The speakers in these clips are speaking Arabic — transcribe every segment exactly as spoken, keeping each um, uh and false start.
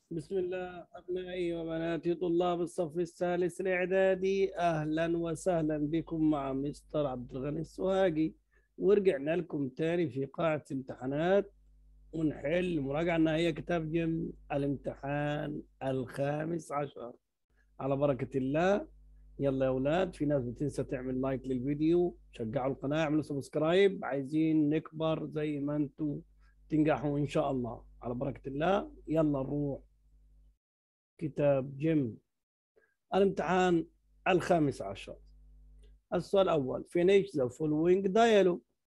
بسم الله أبنائي وبناتي طلاب الصف الثالث الإعدادي، أهلا وسهلا بكم مع مستر عبد الغني السوهاجي. ورجعنا لكم تاني في قاعة امتحانات ونحل مراجعة نهائية كتاب جيم الامتحان الخامس عشر على بركة الله. يلا يا أولاد، في ناس بتنسى تعمل لايك للفيديو، شجعوا القناة، اعملوا سبسكرايب، عايزين نكبر زي ما انتوا تنجحوا إن شاء الله على بركة الله. يلا نروح كتاب جيم الامتحان الخامس عشر. السؤال الأول finish the following dialogue.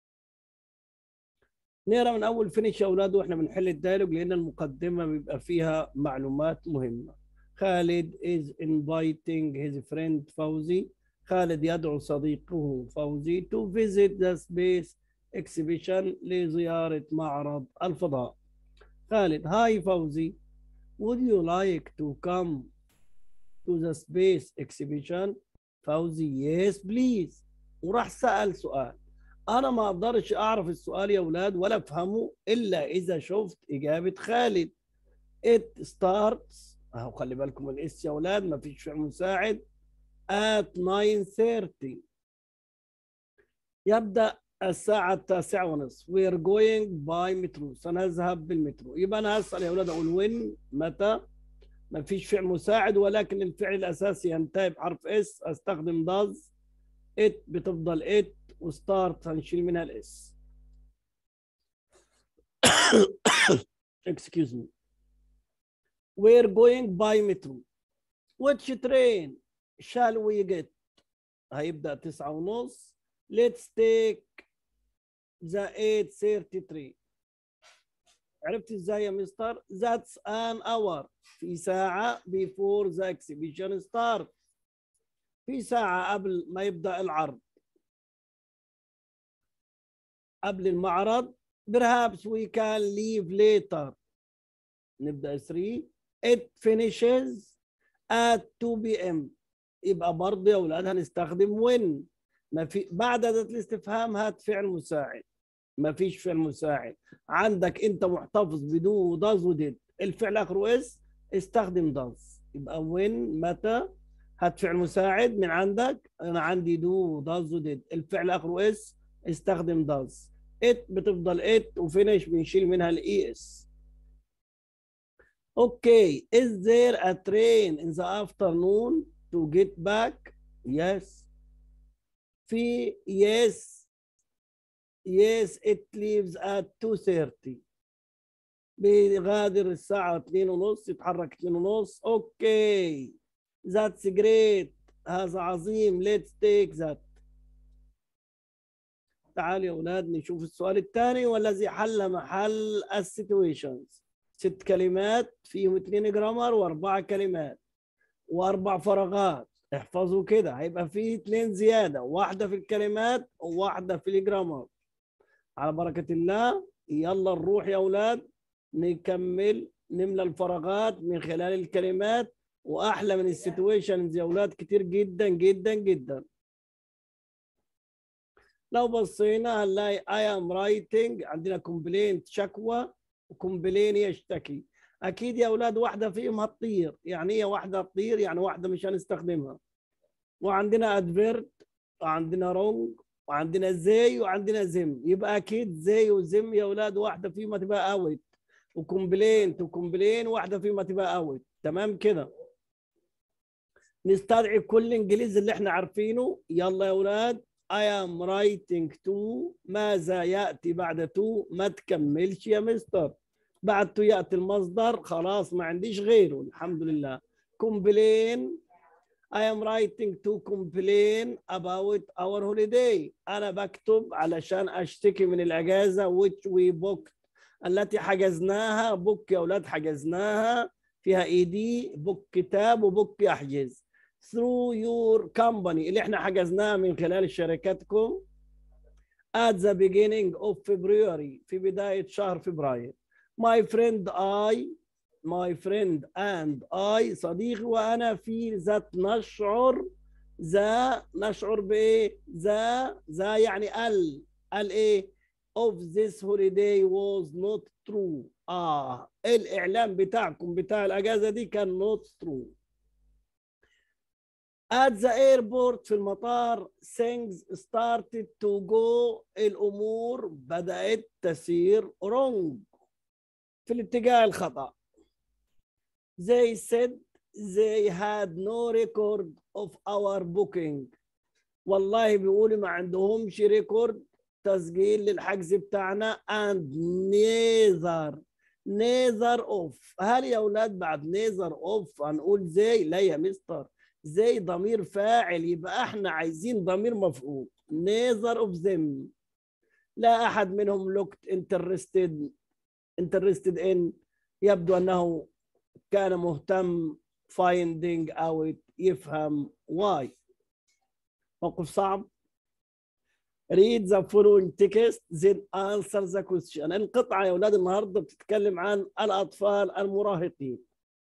نقرا من أول finish يا أولاد وإحنا بنحل الديالوج، لأن المقدمة بيبقى فيها معلومات مهمة. خالد is inviting his friend فوزي. خالد يدعو صديقه فوزي to visit the space exhibition لزيارة معرض الفضاء. خالد هاي فوزي, would you like to come to the space exhibition؟ فوزي yes please. وراح سأل سؤال، أنا ما أقدرش أعرف السؤال يا أولاد ولا أفهمه إلا إذا شفت إجابة خالد. it starts أهو، خلي بالكم من الإس يا أولاد، ما فيش فعل مساعد. at nine thirty يبدأ الساعة التاسعة ونصف. we are going by metro سنذهب بالمترو. يبقى أنا هسأل يا أولاد أقول when متى، ما فيش فعل مساعد ولكن الفعل الأساسي ينتهي بحرف اس، أستخدم does. it بتفضل it وستارت هنشيل منها الاس. excuse me. we're going by metro. which train shall we get؟ هيبدأ تسعة ونص. let's take the eight thirty-three. عرفت ازاي يا مستر؟ that's an hour في ساعة before the exhibition start، في ساعة قبل ما يبدأ العرض، قبل المعرض. perhaps we can leave later. نبدأ ثلاثة. it finishes at two p m يبقى برضه يا اولاد هنستخدم when. ما في بعد اداة الاستفهام هات فعل مساعد، ما فيش فعل مساعد عندك، انت محتفظ بدو does وديد، الفعل اخره اس، استخدم does. يبقى when متى، هات فعل مساعد من عندك، انا عندي دو does وديد، الفعل اخره اس، استخدم does. it بتفضل it وفينش بنشيل منها الاي اس. اوكي is there a train in the afternoon to get back؟ yes. في yes yes it leaves at two thirty بيغادر الساعة اثنين ونص، يتحرك اثنين ونص. اوكي that's great هذا عظيم let's take that. تعالوا يا اولاد نشوف السؤال الثاني والذي حل محل السيتويشنز. ست كلمات فيهم اثنين جرامر واربع كلمات واربع فراغات. احفظوا كده، هيبقى فيه اثنين زياده، واحده في الكلمات وواحده في الجرامر على بركه الله. يلا نروح يا اولاد نكمل نملى الفراغات من خلال الكلمات، واحلى من السيتويشنز يا اولاد كتير جدا جدا جدا. لو بصينا هنلاقي I am writing، عندنا complaint شكوى، وكومبلين يشتكي. اكيد يا اولاد واحده فيهم هتطير، يعني هي واحده هتطير، يعني واحده مش هنستخدمها. وعندنا ادفيرت وعندنا رونج وعندنا زي وعندنا زم، يبقى اكيد زي وزم يا اولاد واحده فيهم هتبقى اوت، وكومبلين وكومبلين واحده فيهم هتبقى اوت. تمام كده، نستدعي كل الانجليزي اللي احنا عارفينه. يلا يا اولاد I am writing to، ماذا ياتي بعد to؟ ما تكملش يا مستر، بعد to ياتي المصدر، خلاص ما عنديش غيره الحمد لله. complain I am writing to complain about our holiday. أنا بكتب علشان أشتكي من الأجازة which we booked، التي حجزناها. بوك يا أولاد حجزناها فيها إي دي، بوك كتاب وبوك يحجز. through your company اللي احنا حجزناها من خلال شركتكم. at the beginning of February في بداية شهر فبراير. my friend I my friend and I صديقي وأنا في ذات نشعر، ذا نشعر بإيه؟ ذا ذا يعني ال ال إيه؟ of this holiday was not true. آه الإعلان بتاعكم بتاع الأجازة دي كان not true. At the airport في المطار things started to go. الأمور بدأت تسير wrong في الاتجاه الخطأ. They said they had no record of our booking. والله بيقولوا ما عندهمش ريكورد تسجيل للحجز بتاعنا and neither neither of. هل يا أولاد بعد neither of هنقول زي؟ لا يا مستر، زي ضمير فاعل، يبقى احنا عايزين ضمير مفعول. neither of them. لا أحد منهم looked interested interested in. يبدو أنه كان مهتم finding out يفهم why. موقف صعب. read the following text then answer the question. القطعة يا أولاد النهاردة بتتكلم عن الأطفال المراهقين.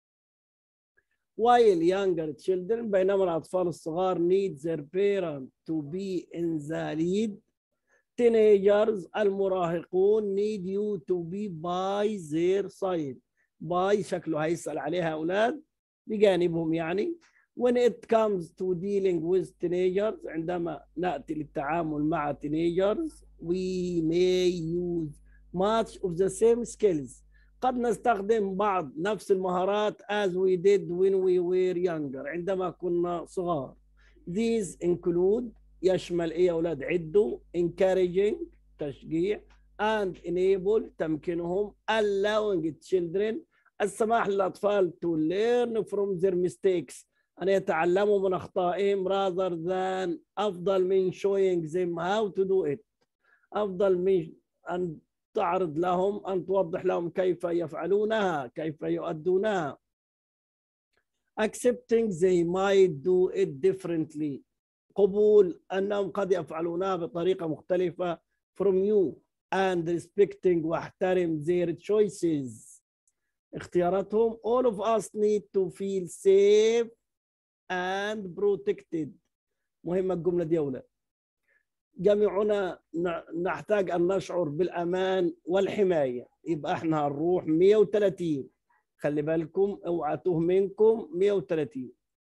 while younger children بينما الأطفال الصغار need their parents to be in the lead. teenagers المراهقون need you to be by their side. by شكله هيسأل عليها يا أولاد بجانبهم يعني. when it comes to dealing with teenagers عندما نأتي للتعامل مع teenagers we may use much of the same skills. قد نستخدم بعض نفس المهارات as we did when we were younger عندما كنا صغار. these include يشمل ايه يا اولاد؟ عدوا. encouraging تشجيع and enable تمكينهم allowing children السماح للأطفال to learn from their mistakes أن يتعلموا من أخطائهم rather than أفضل من showing them how to do it. أفضل من أن تعرض لهم أن توضح لهم كيف يفعلونها كيف يؤدونها. accepting they might do it differently قبول أنهم قد يفعلونها بطريقة مختلفة from you and respecting واحترم their choices اختياراتهم. all of us need to feel safe and protected. مهمة الجملة دي يا أولاد. جميعنا نحتاج أن نشعر بالأمان والحماية. يبقى احنا هنروح مية وثلاثين. خلي بالكم اوعى تهمنكم مية وثلاثين.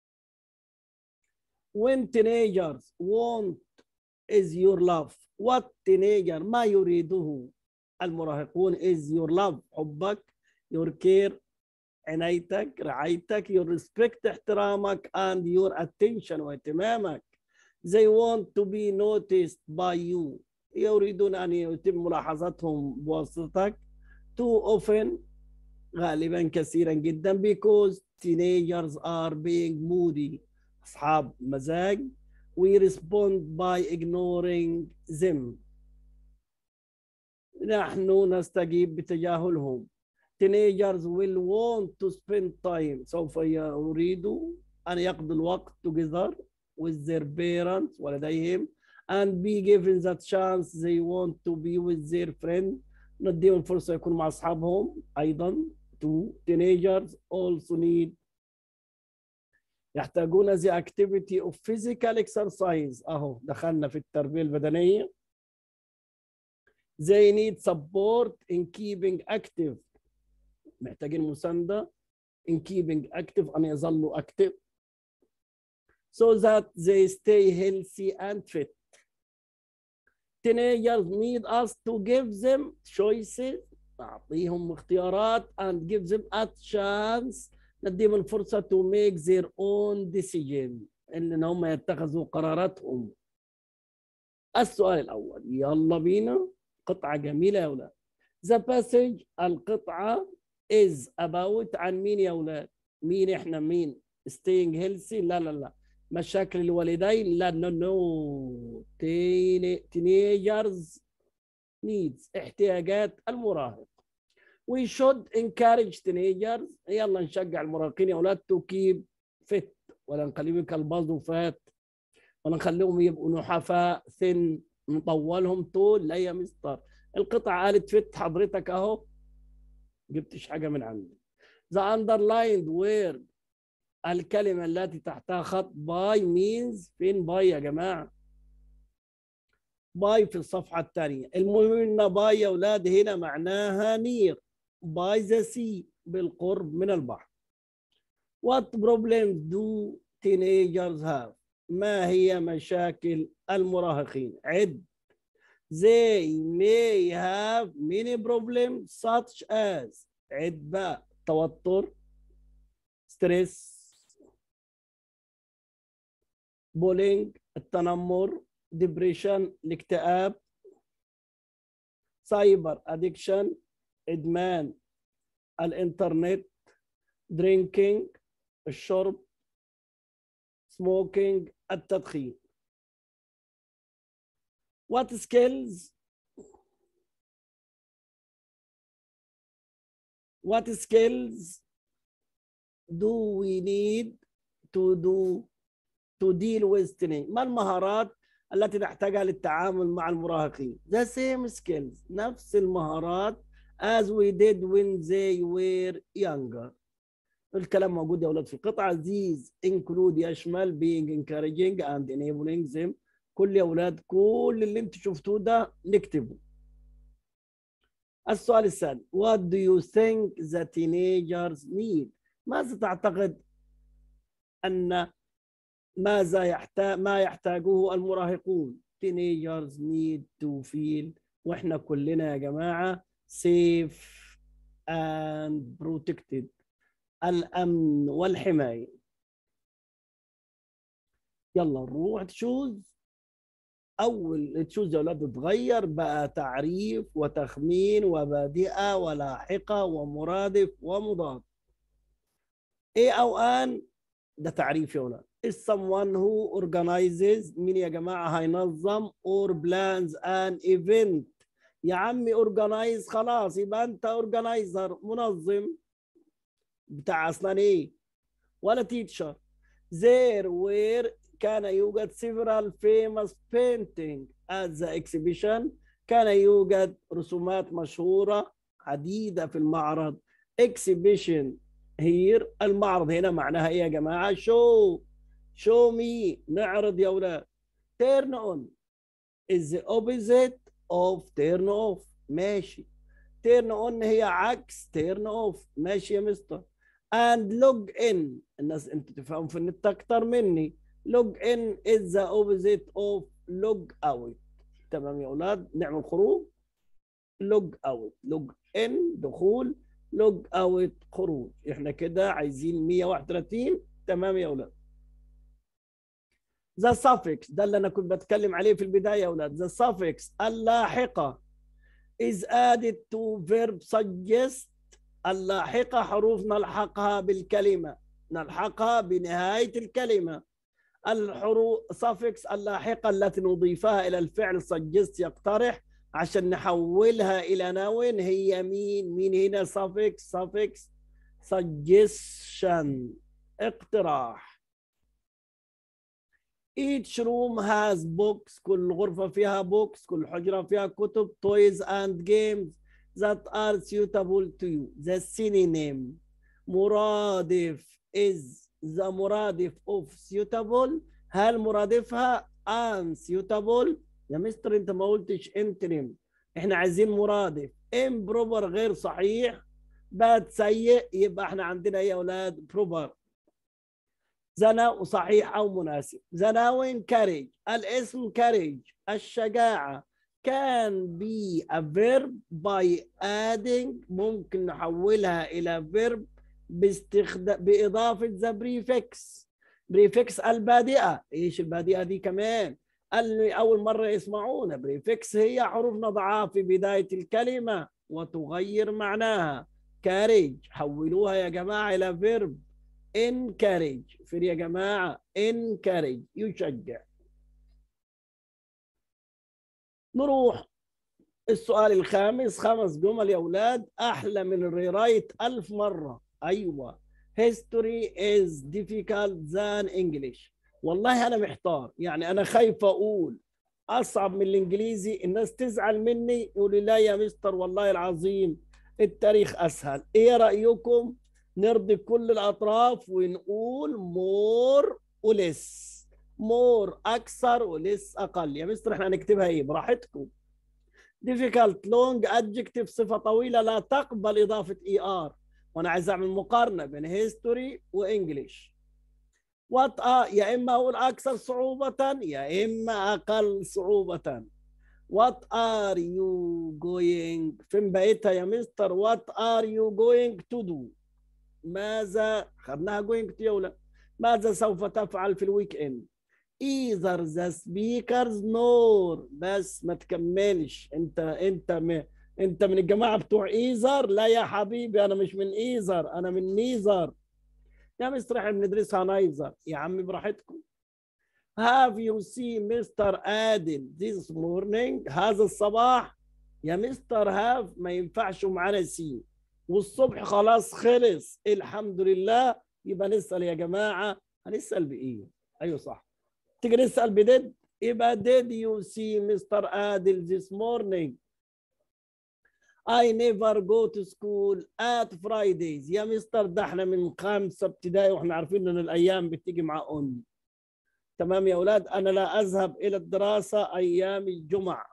when teenagers want is your love. what teenager ما يريده المراهقون is your love حبك your care عنايتك رعايتك your respect احترامك and your attention واهتمامك. they want to be noticed by you يريدون أن يتم ملاحظتهم بواسطتك. too often غالبا كثيرا جدا because teenagers are being moody أصحاب مزاج. we respond by ignoring them نحن نستجيب بتجاهلهم. teenagers will want to spend time سوف يريدوا أن يقضوا الوقت together with their parents ولديهم and be given the chance they want to be with their friend نديهم فرصة يكونوا مع أصحابهم أيضا. to teenagers also need يحتاجون the activity of physical exercise. أهو دخلنا في التربية البدنية. they need support in keeping active محتاجين مساندة in keeping active أن يظلوا active so that they stay healthy and fit. teenagers need us to give them choices نعطيهم اختيارات and give them a chance نديهم الفرصة to make their own decision إن هم يتخذوا قراراتهم. السؤال الأول يلا بينا. قطعة جميلة يا أولاد. the passage القطعة is about عن مين يا أولاد؟ مين إحنا مين؟ staying healthy لا لا لا. مشاكل الوالدين لا no no. teenagers needs احتياجات المراهق. we should encourage teenagers يلا نشجع المراهقين يا أولاد to keep fit ولا نخليهم كالباظ فات ولا نخليهم يبقوا نحفاء thin نطولهم طول. لا يا مستر القطعة قالت فت حضرتك أهو جبتش حاجة من عندي. the underlined word الكلمة التي تحتها خط by means فين by يا جماعة؟ باي في الصفحة الثانية. المهم ان باي يا اولاد هنا معناها نير، باي ذا سي، بالقرب من البحر. What problems do teenagers have؟ ما هي مشاكل المراهقين؟ عد. They may have many problems such as، عد بقى، توتر، ستريس، بولينج، التنمر، ديبريشن، الاكتئاب، سايبر ادكشن، ادمان الانترنت، درينكينج، الشرب، سموكينج، التدخين. What skills What skills do we need to do to deal with teenage؟ ما المهارات التي نحتاجها للتعامل مع المراهقين؟ The same skills، نفس المهارات as we did when they were younger. الكلام موجود يا أولاد في القطعة. These include، يشمل being encouraging and enabling them. كل يا أولاد كل اللي انت شفتوه ده نكتبه. السؤال الثاني، What do you think the teenagers need؟ ماذا تعتقد أن ماذا يحتاج ما يحتاجه المراهقون؟ teenagers need to feel، واحنا كلنا يا جماعة safe and protected، الأمن والحماية. يلا نروح تشوز. أول تشوز يا أولاد تتغير بقى تعريف وتخمين وبادئة ولاحقة ومرادف ومضاد. إيه أو أن ده تعريف يا أولاد. is someone who organizes، مين يا جماعة هينظم، or plans an event. يا عمي organize خلاص يبقى أنت organizer، منظم بتاع أصلا إيه ولا teacher. there were، كان يوجد several famous paintings at the exhibition، كان يوجد رسومات مشهورة عديدة في المعرض. exhibition here، المعرض هنا معناها ايه يا جماعة؟ show show me، نعرض يا اولاد. turn on is the opposite of turn off، ماشي. turn on هي عكس turn off، ماشي يا مستر. and log in، الناس انت تفهم في النت اكتر مني. log in is the opposite of log out. تمام يا اولاد، نعمل خروج. log out، log in دخول، log out خروج. احنا كده عايزين مية وواحد وثلاثين. تمام يا اولاد. the suffix، ده اللي انا كنت بتكلم عليه في البدايه يا اولاد. the suffix اللاحقه is added to verb suggest، اللاحقة حروف نلحقها بالكلمة، نلحقها بنهاية الكلمة. الحروف suffix اللاحقة التي نضيفها إلى الفعل suggest، يقترح، عشان نحولها إلى نون، هي مين؟ مين هنا suffix؟ suffix suggestion، اقتراح. each room has books، كل غرفة فيها books، كل حجرة فيها كتب. toys and games that are suitable to you. the synonym مرادف is the مرادف of suitable، هل مرادفها unsuitable؟ يا مستر انت ما قلتش انترم، احنا عايزين مرادف. improper غير صحيح، bad سيء، يبقى احنا عندنا ايه يا اولاد؟ proper. زنا صحيح أو مناسب. زناوين كاريج، الاسم كاريج الشجاعة. can be a verb by adding، ممكن نحولها إلى verb باستخدام بإضافة the prefix. prefix البادئة. إيش البادئة دي كمان؟ اللي أول مرة يسمعونا. prefix هي حروف نضعها في بداية الكلمة وتغير معناها. كاريج حولوها يا جماعة إلى verb encourage. في يا جماعة encourage يشجع. نروح السؤال الخامس. خمس جمل يا أولاد أحلى من الريرايت ألف مرة. أيوة. history is difficult than English. والله أنا محتار، يعني أنا خايف أقول أصعب من الإنجليزي، الناس تزعل مني يقولوا لا يا مستر والله العظيم التاريخ أسهل. إيه رأيكم نرضي كل الأطراف ونقول more ولس؟ مور اكثر وليس اقل. يا مستر احنا هنكتبها ايه؟ براحتكم. difficult long adjective صفه طويله لا تقبل اضافه اي ار، وانا عايز اعمل مقارنه بين هيستوري وانجليش. وات ار يا اما اقول اكثر صعوبه يا اما اقل صعوبه. What are you going فين بقيتها يا مستر؟ What are you going to do؟ ماذا خدناها going to يا ولا ماذا سوف تفعل في الويك اند؟ either the speakers nor بس ما تكملش. انت انت م... انت من الجماعه بتوع ايزر؟ لا يا حبيبي انا مش من ايزر، انا من نيزر. يا مستر احنا بندرسها نايزر يا عمي براحتكم. Have you seen مستر عادل this morning؟ هذا الصباح يا مستر هاف ما ينفعش معانا سي، والصبح خلاص خلص الحمد لله. يبقى نسأل يا جماعة، هنسأل بإيه؟ أيوه صح. تيجي نسأل بديد، يبقى did you see مستر عادل this morning؟ I never go to school at Fridays. يا مستر ده احنا من خمسة ابتدائي واحنا عارفين ان الأيام بتيجي مع أم. تمام يا أولاد، أنا لا أذهب إلى الدراسة أيام الجمعة.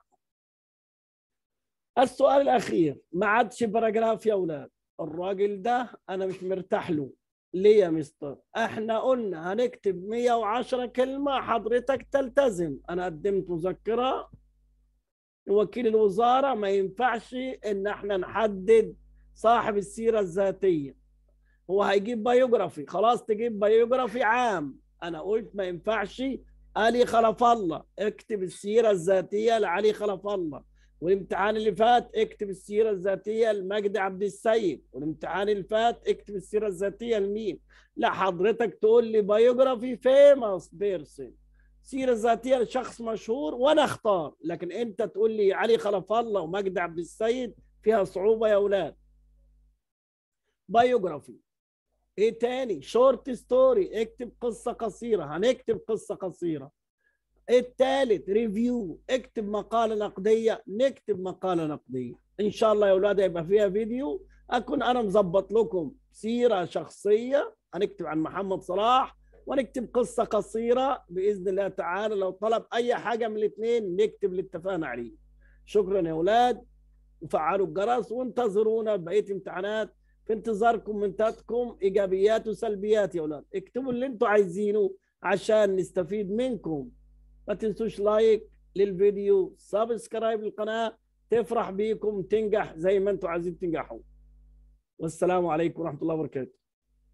السؤال الأخير ما عادش باراجراف يا أولاد، الراجل ده أنا مش مرتاح له. ليه يا مستر؟ إحنا قلنا هنكتب مية وعشرة كلمة، حضرتك تلتزم. أنا قدمت مذكرة وكيل الوزارة، ما ينفعش إن إحنا نحدد صاحب السيرة الذاتية. هو هيجيب بايوجرافي، خلاص تجيب بايوجرافي عام. انا قلت ما ينفعش علي خلف الله، اكتب السيره الذاتيه لعلي خلف الله. والامتحان اللي فات اكتب السيره الذاتيه لمجدي عبد السيد، والامتحان اللي فات اكتب السيره الذاتيه لمين؟ لا حضرتك تقول لي بايوجرافي فيموس بيرسون، سيره ذاتيه لشخص مشهور وانا اختار. لكن انت تقول لي علي خلف الله ومجدي عبد السيد، فيها صعوبه يا اولاد. بايوجرافي. ايه تاني؟ شورت ستوري، اكتب قصه قصيره، هنكتب قصه قصيره. التالت ريفيو، اكتب مقاله نقديه، نكتب مقاله نقديه. ان شاء الله يا اولاد هيبقى فيها فيديو اكون انا مظبط لكم سيره شخصيه، هنكتب عن محمد صلاح ونكتب قصه قصيره باذن الله تعالى. لو طلب اي حاجه من الاثنين نكتب اللي اتفقنا عليه. شكرا يا اولاد، وفعلوا الجرس وانتظرونا بقيه امتحانات. في انتظار كومنتاتكم ايجابيات وسلبيات يا اولاد، اكتبوا اللي انتوا عايزينه عشان نستفيد منكم. ما تنسوش لايك للفيديو، سبسكرايب للقناه، تفرح بيكم تنجح زي ما انتوا عايزين تنجحوا. والسلام عليكم ورحمه الله وبركاته.